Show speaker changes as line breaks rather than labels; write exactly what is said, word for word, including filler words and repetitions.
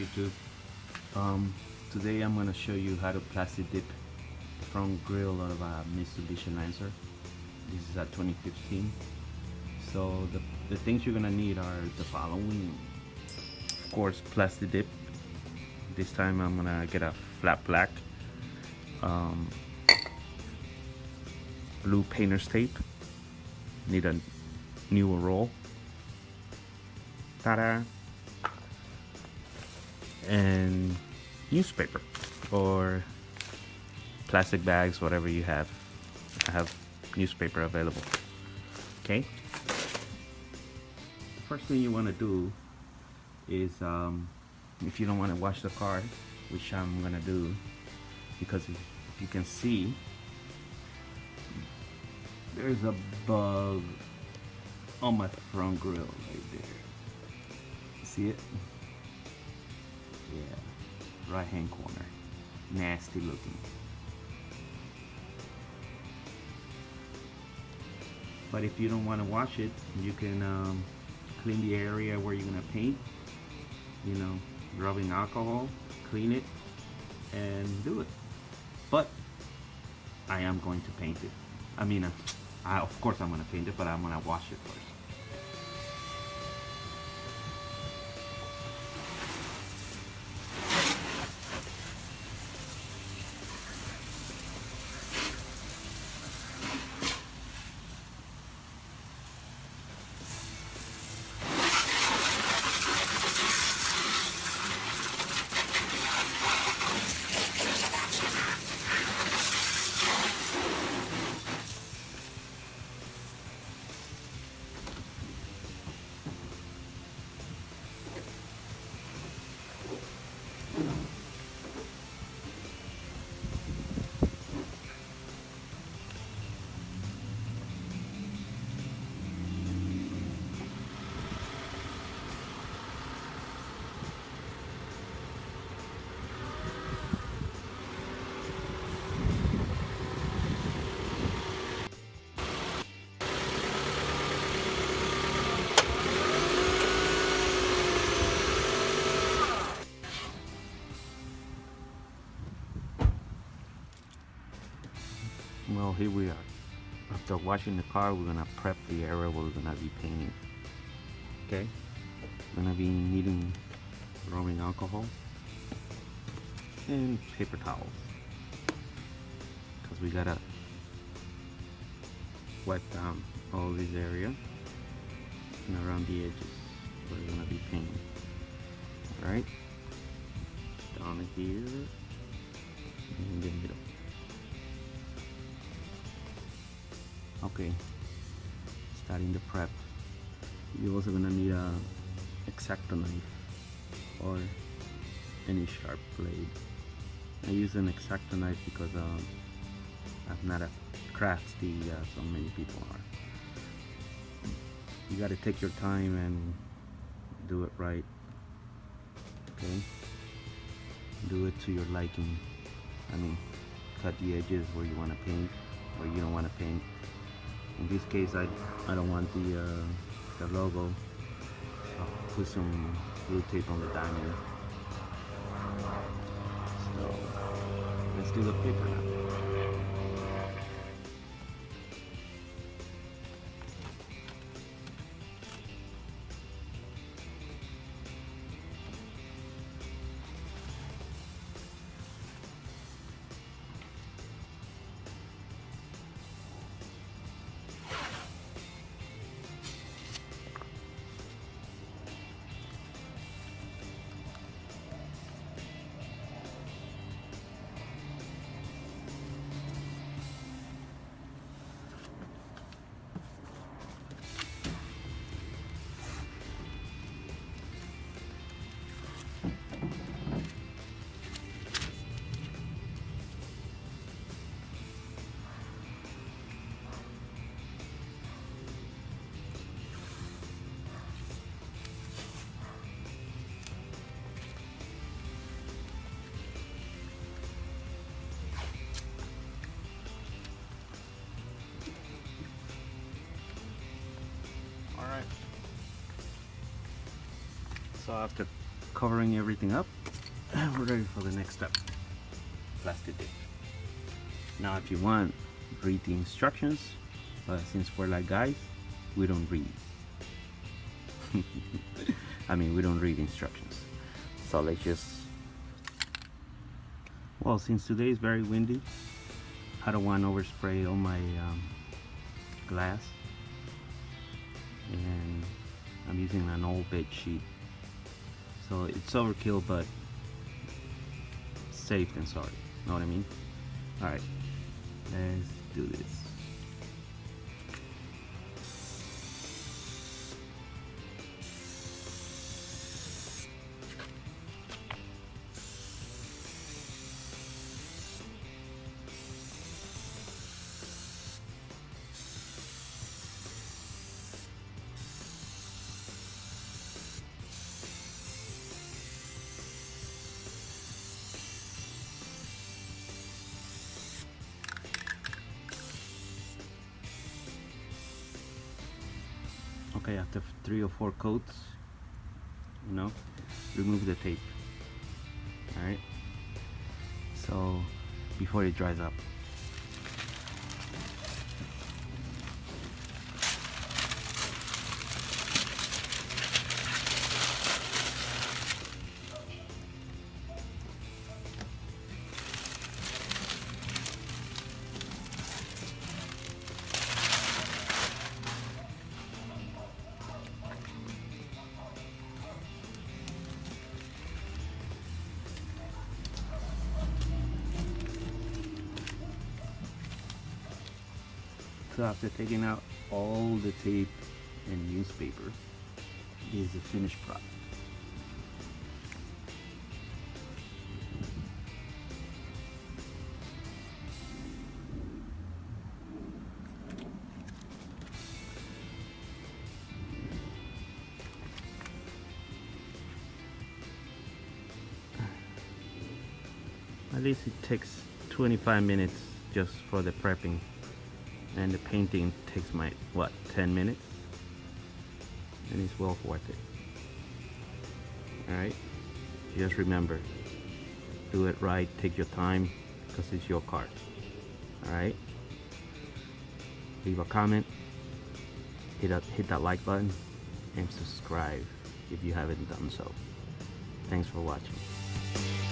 YouTube. Um, today I'm going to show you how to plastic dip the front grille of a Mitsubishi Lancer. This is a twenty fifteen. So the, the things you're going to need are the following. Of course, plastic dip. This time I'm going to get a flat black. Um, blue painter's tape. Need a newer roll. Ta-da! And newspaper or plastic bags, whatever you have. I have newspaper available. Okay. The first thing you want to do is, um, if you don't want to wash the car, which I'm gonna do, because if, if you can see, there's a bug on my front grille right there. See it? Yeah, right hand corner. Nasty looking. But if you don't want to wash it, you can um, clean the area where you're gonna paint. You know, rubbing alcohol, clean it, and do it. But I am going to paint it. I mean, uh, I, of course I'm gonna paint it, but I'm gonna wash it first. Well, here we are. After washing the car, we're gonna prep the area where we're gonna be painting. Okay? We're gonna be needing rubbing alcohol and paper towels, because we gotta wet down all this area and around the edges where we're gonna be painting. Alright? Down here and in the middle. Okay, starting the prep. You're also gonna need a X-Acto knife or any sharp blade. I use an X-Acto knife because um, I'm not a crafty uh, so many people are. You gotta take your time and do it right. Okay, do it to your liking. I mean, cut the edges where you want to paint or you don't want to paint. In this case, I, I don't want the, uh, the logo. I'll put some blue tape on the diamond. So, let's do the paper now. So after covering everything up, we're ready for the next step. Plastic dip. Now if you want, read the instructions, but since we're like guys, we don't read. I mean, we don't read instructions. So let's just, well, since today is very windy, I don't want to overspray all my um, glass, and I'm using an old bed sheet, so it's overkill, but safe than sorry, know what I mean? Alright, let's do this. Okay, after three or four coats, you know, remove the tape. Alright, so before it dries up. So after taking out all the tape and newspaper, this is the finished product. At least it takes twenty-five minutes just for the prepping. And the painting takes my, what, ten minutes? And it's well worth it. Alright? Just remember, do it right, take your time, because it's your card. Alright? Leave a comment, hit, a, hit that like button, and subscribe if you haven't done so. Thanks for watching.